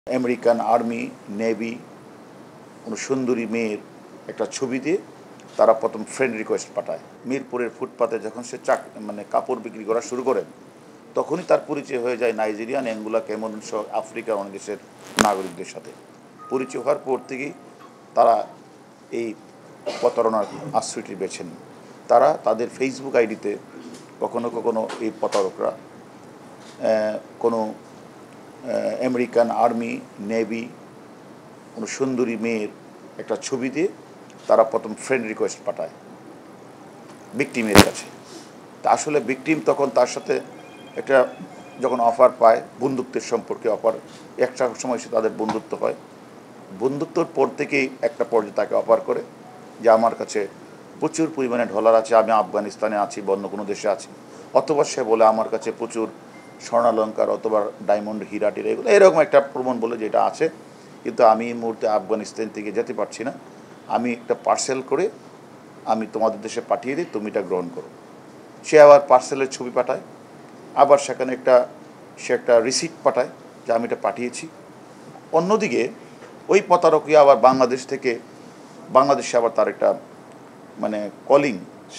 American army navy কোনো সুন্দরী মেয়ের একটা ছবি দিয়ে তারা প্রথম ফ্রেন্ড রিকোয়েস্ট পাঠায়। মিরপুরের ফুটপাতে যখন সে কাপড় বিক্রি করা শুরু করেন তখনই তার পরিচয় হয়ে যায় নাইজেরিয়ান, অ্যাঙ্গোলা, ক্যামেরুন সহ আফ্রিকার অনেক দেশের নাগরিকদের সাথে। পরিচয় হওয়ার পর থেকেই তারা এই প্রতারণার আশ্রয়টি বেছে নেন। তারা তাদের ফেসবুক আইডিতে কখনো কখনো এই প্রতারকরা কোনো আমেরিকান আর্মি নেভি কোনো সুন্দরী মেয়ের একটা ছবি দিয়ে তারা প্রথম ফ্রেন্ড রিকোয়েস্ট পাঠায় ভিকটিমের কাছে। তা আসলে ভিকটিম তখন তার সাথে একটা যখন অফার পায়, বন্ধুত্বের সম্পর্কে অফার, একটা সময় সে তাদের বন্ধুত্ব হয়। বন্ধুত্বর পর থেকেই একটা পর্যায়ে তাকে অফার করে যে আমার কাছে প্রচুর পরিমাণে ডলার আছে, আমি আফগানিস্তানে আছি বা অন্য কোনো দেশে আছি, অথবা সে বলে আমার কাছে প্রচুর স্বর্ণালঙ্কার অথবা ডায়মন্ড, হীরা টিরা, এগুলো এরকম একটা প্রমাণ বলে যেটা আছে, কিন্তু আমি এই মুহূর্তে আফগানিস্তান থেকে যেতে পারছি না, আমি একটা পার্সেল করে আমি তোমাদের দেশে পাঠিয়ে দিই, তুমি এটা গ্রহণ করো। সে আবার পার্সেলের ছবি পাঠায়, আবার সেখানে সে একটা রিসিপ্ট পাঠায় যে আমি এটা পাঠিয়েছি। অন্যদিকে ওই প্রতারকই আবার বাংলাদেশে আবার তার একটা কলিং,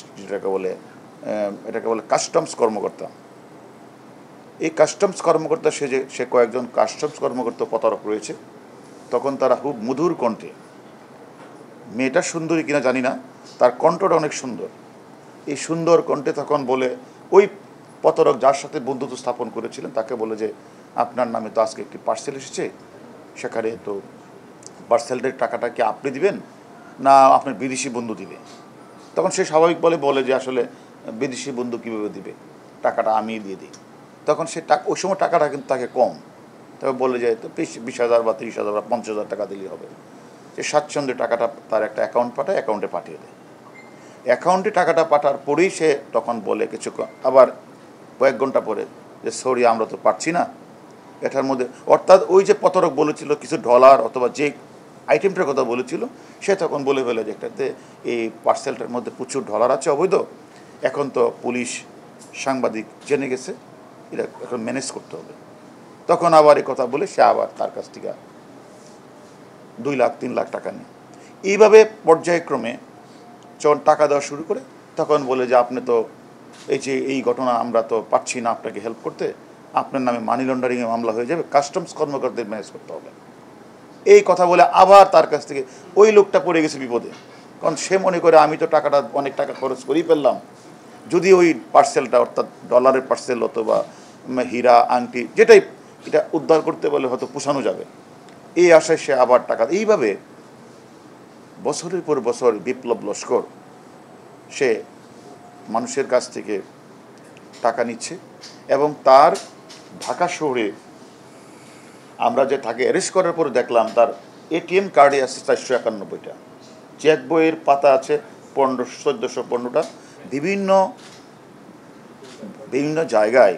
এটাকে বলে কাস্টমস কর্মকর্তা। এই কাস্টমস কর্মকর্তা সে কয়েকজন কাস্টমস কর্মকর্তা প্রতারক রয়েছে। তখন তারা খুব মধুর কণ্ঠে, মেয়েটা সুন্দরী কিনা জানি না, তার কণ্ঠটা অনেক সুন্দর, এই সুন্দর কণ্ঠে তখন বলে, ওই প্রতারক যার সাথে বন্ধুত্ব স্থাপন করেছিলেন তাকে বলে যে আপনার নামে তো আজকে একটি পার্সেল এসেছে, সেখানে তো পার্সেলটার টাকাটা কি আপনি দিবেন না আপনার বিদেশি বন্ধু দিবে? তখন সে স্বাভাবিক বলে যে আসলে বিদেশি বন্ধু কীভাবে দিবে, টাকাটা আমি দিয়ে দিই। তখন সে ওই সময় টাকাটা কিন্তু তাকে কম, তবে বলে যে 20,000 বা 30,000 বা 50,000 টাকা দিলেই হবে। সে স্বাচ্ছন্দ্যে টাকাটা তার একটা অ্যাকাউন্ট পাঠায়, অ্যাকাউন্টে পাঠিয়ে দেয়। অ্যাকাউন্টে টাকাটা পাঠার পরেই সে তখন বলে আবার কয়েক ঘন্টা পরে যে সরি, আমরা তো পারছি না এটার মধ্যে, অর্থাৎ ওই যে প্রতারক বলেছিল কিছু ডলার অথবা যে আইটেমটার কথা বলেছিল, সে তখন বলে ফেলে যে এটাতে এই পার্সেলটার মধ্যে প্রচুর ডলার আছে অবৈধ, এখন তো পুলিশ সাংবাদিক জেনে গেছে, এটা এখন ম্যানেজ করতে হবে। তখন আবার এই কথা বলে সে আবার তার কাছ থেকে 2 লাখ 3 লাখ টাকা নেয়। এইভাবে পর্যায়ক্রমে যখন টাকা দেওয়া শুরু করে তখন বলে যে আপনি তো এই ঘটনা আমরা তো পারছি না আপনাকে হেল্প করতে, আপনার নামে মানি লন্ডারিংয়ে মামলা হয়ে যাবে, কাস্টমস কর্মকর্তাদের ম্যানেজ করতে হবে। এই কথা বলে আবার তার কাছ থেকে ওই লোকটা পড়ে গেছে বিপদে, কারণ সে মনে করে আমি তো টাকাটা অনেক টাকা খরচ করেই ফেললাম, যদি ওই পার্সেলটা অর্থাৎ ডলারের পার্সেল অথবা হীরা আংটি যেটাই, এটা উদ্ধার করতে বলে হয়তো পোষানো যাবে, এই আশায় সে আবার টাকা। এইভাবে বছরের পর বছর বিপ্লব লস্কর সে মানুষের কাছ থেকে টাকা নিচ্ছে এবং তার ঢাকা শহরে আমরা যে তাকে অ্যারেস্ট করার পরে দেখলাম তার এটিএম কার্ডে আছে 491টা, চেক বইয়ের পাতা আছে 1415টা, বিভিন্ন জায়গায়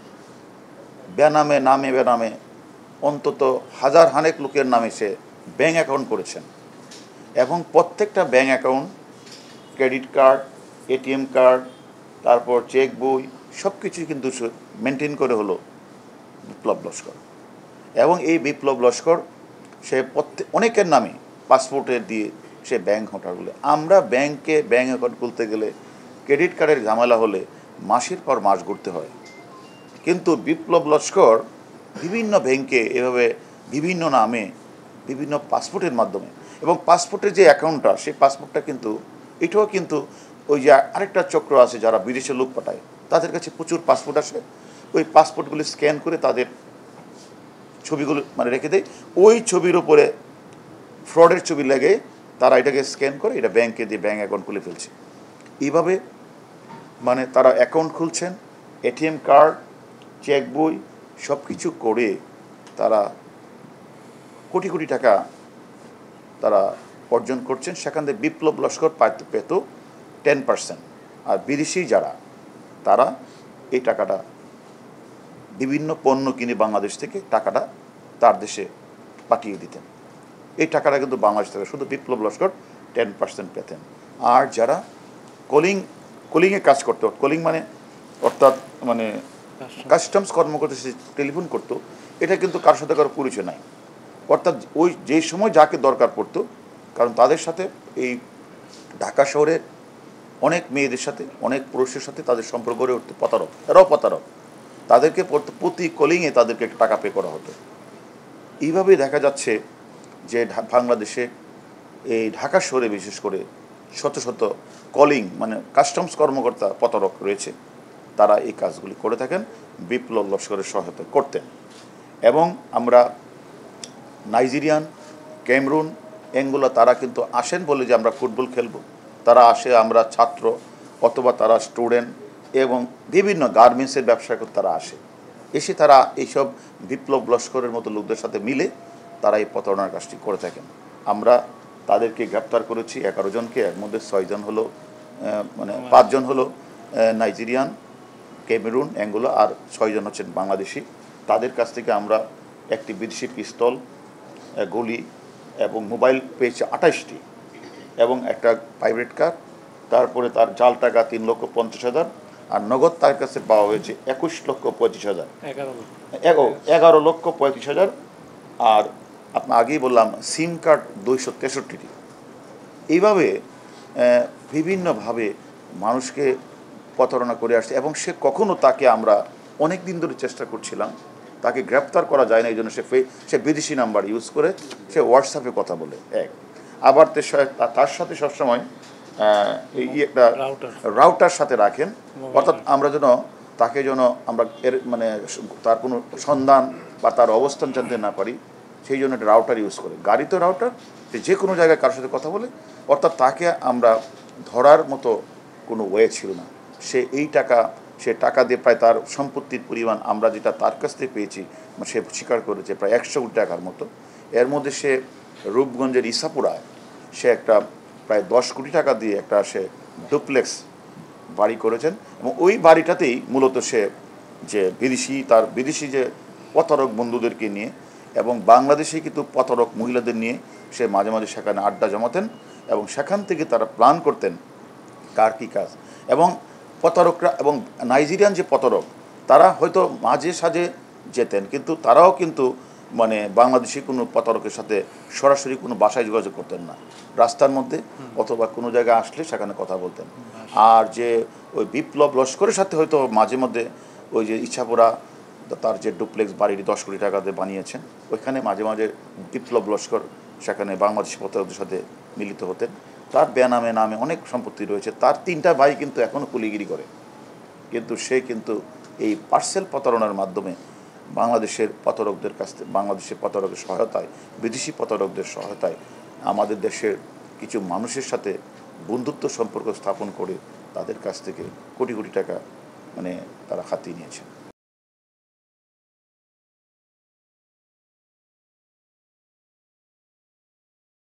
বেনামে অন্তত হাজার লোকের নামে সে ব্যাঙ্ক অ্যাকাউন্ট করেছেন এবং প্রত্যেকটা bank account, credit card, ATM card, তারপর চেক বই সব কিছুই কিন্তু মেনটেন করে হলো বিপ্লব লস্কর। এবং এই বিপ্লব লস্কর সে অনেকের নামে পাসপোর্টের দিয়ে সে ব্যাঙ্ক হোল্ডার বলে। আমরা ব্যাঙ্ক অ্যাকাউন্ট খুলতে গেলে ক্রেডিট কার্ডের ঝামেলা হলে মাসের পর মাস ঘুরতে হয়, কিন্তু বিপ্লব লস্কর বিভিন্ন ব্যাংকে এভাবে বিভিন্ন নামে বিভিন্ন পাসপোর্টের মাধ্যমে, এবং পাসপোর্টের যে অ্যাকাউন্টটা সেই পাসপোর্টটা কিন্তু এটাও কিন্তু ওই যে আরেকটা চক্র আছে যারা বিদেশে লোক পাঠায়, তাদের কাছে প্রচুর পাসপোর্ট আসে, ওই পাসপোর্টগুলি স্ক্যান করে তাদের ছবিগুলো রেখে দেয়, ওই ছবির উপরে ফ্রডের ছবি লেগে তারা এটাকে স্ক্যান করে এটা ব্যাংকে দিয়ে ব্যাঙ্ক অ্যাকাউন্ট খুলে ফেলছে। এইভাবে তারা অ্যাকাউন্ট খুলছেন, এটিএম কার্ড, চেক বই সব কিছু করে তারা কোটি কোটি টাকা তারা অর্জন করছেন। সেখান থেকে বিপ্লব লস্কর পেত 10%, আর বিদেশি যারা তারা এই টাকাটা বিভিন্ন পণ্য কিনে বাংলাদেশ থেকে টাকাটা তার দেশে পাঠিয়ে দিতেন। এই টাকাটা কিন্তু বাংলাদেশ থেকে শুধু বিপ্লব লস্কর 10% পেতেন। আর যারা কলিংয়ে কাজ করতো, কলিং অর্থাৎ কাস্টমস কর্মকর্তা সে টেলিফোন করতো, এটা কিন্তু কার সাথে কারো পরিচয় নাই, অর্থাৎ ওই যেই সময় যাকে দরকার পড়তো, কারণ তাদের সাথে এই ঢাকা শহরে অনেক মেয়েদের সাথে, অনেক পুরুষের সাথে তাদের সম্পর্ক গড়ে উঠতো প্রতারক, এরাও প্রতারক। তাদেরকে প্রতি কলিংয়ে তাদেরকে টাকা পে করা হতো। এইভাবেই দেখা যাচ্ছে যে বাংলাদেশে এই ঢাকা শহরে বিশেষ করে শত শত কলিং মানে কাস্টমস কর্মকর্তা প্রতারক রয়েছে। তারা এই কাজগুলি করে থাকেন, বিপ্লব লস্করের সহায়তা করতেন। এবং আমরা নাইজেরিয়ান, ক্যামেরুন, এঙ্গোলা তারা কিন্তু আসেন বলে যে আমরা ফুটবল খেলব, তারা আসে আমরা ছাত্র অথবা তারা স্টুডেন্ট এবং বিভিন্ন গার্মেন্টসের ব্যবসা করতে তারা আসে। এসে তারা এইসব বিপ্লব লস্করের মতো লোকদের সাথে মিলে তারা এই প্রতারণার কাজটি করে থাকেন। আমরা তাদেরকে গ্রেপ্তার করেছি 11 জনকে, এর মধ্যে 6 জন হলো মানে 5 জন হলো নাইজেরিয়ান, ক্যামেরুন, অ্যাঙ্গোলা আর 6 জন হচ্ছেন বাংলাদেশি। তাদের কাছ থেকে আমরা একটি বিদেশি পিস্তল, গুলি এবং মোবাইল পেয়েছি 28টি এবং একটা প্রাইভেট কার। তারপরে তার জাল টাকা 3,50,000 আর নগদ তার কাছে পাওয়া হয়েছে 21,35,000, 11,35,000। আর আপনার আগেই বললাম সিম কার্ড 263টি। এইভাবে বিভিন্নভাবে মানুষকে প্রতারণা করে আসছে এবং সে কখনো তাকে আমরা অনেক দিন ধরে চেষ্টা করছিলাম, তাকে গ্রেপ্তার করা যায় না। এই জন্য সে বিদেশি নাম্বার ইউজ করে সে হোয়াটসঅ্যাপে কথা বলে এক। আবার তার সাথে সবসময় একটা রাউটার সাথে রাখেন, অর্থাৎ আমরা যেন তাকে যেন আমরা এর মানে তার কোনো সন্ধান বা তার অবস্থান জানতে না পারি, সেই জন্য একটা রাউটার ইউজ করে। গাড়িতে রাউটার, যে কোনো জায়গায় কারোর সাথে কথা বলে, অর্থাৎ তাকে আমরা ধরার মতো কোনো ওয়ে ছিল না। সে টাকা দিয়ে প্রায় তার সম্পত্তির পরিমাণ আমরা যেটা তার কাছ থেকে পেয়েছি সে স্বীকার করেছে প্রায় 100 কোটি টাকার মতো। এর মধ্যে সে রূপগঞ্জের ইসাপুরায় সে একটা প্রায় 10 কোটি টাকা দিয়ে একটা সে ডুপ্লেক্স বাড়ি করেছেন এবং ওই বাড়িটাতেই মূলত সে যে বিদেশি যে প্রতারক বন্ধুদেরকে নিয়ে এবং বাংলাদেশে কিন্তু প্রতারক মহিলাদের নিয়ে সে মাঝে মাঝে সেখানে আড্ডা জমাতেন এবং সেখান থেকে তারা প্ল্যান করতেন কার কী কাজ। এবং প্রতারকরা এবং নাইজেরিয়ান যে প্রতারক তারা হয়তো মাঝে সাঝে যেতেন, কিন্তু তারাও কিন্তু মানে বাংলাদেশি কোনো প্রতারকের সাথে সরাসরি কোনো বাসায় যোগাযোগ করতেন না, রাস্তার মধ্যে অথবা কোনো জায়গায় আসলে সেখানে কথা বলতেন। আর যে ওই বিপ্লব লস্করের সাথে হয়তো মাঝে মধ্যে ওই যে ইচ্ছাপুরা তার যে ডুপ্লেক্স বাড়িটি 10 কোটি টাকা দিয়ে বানিয়েছেন, ওইখানে মাঝে মাঝে বিপ্লব লস্কর সেখানে বাংলাদেশি প্রতারকদের সাথে মিলিত হতেন। তার নামে অনেক সম্পত্তি রয়েছে। তার 3টা ভাই কিন্তু এখনও কুলিগিরি করে, কিন্তু সে কিন্তু এই পার্সেল প্রতারণার মাধ্যমে বাংলাদেশের প্রতারকদের কাছ থেকে, বাংলাদেশের প্রতারকের সহায়তায়, বিদেশি প্রতারকদের সহায়তায় আমাদের দেশের কিছু মানুষের সাথে বন্ধুত্ব সম্পর্ক স্থাপন করে তাদের কাছ থেকে কোটি কোটি টাকা মানে তারা হাতিয়ে নিয়েছে।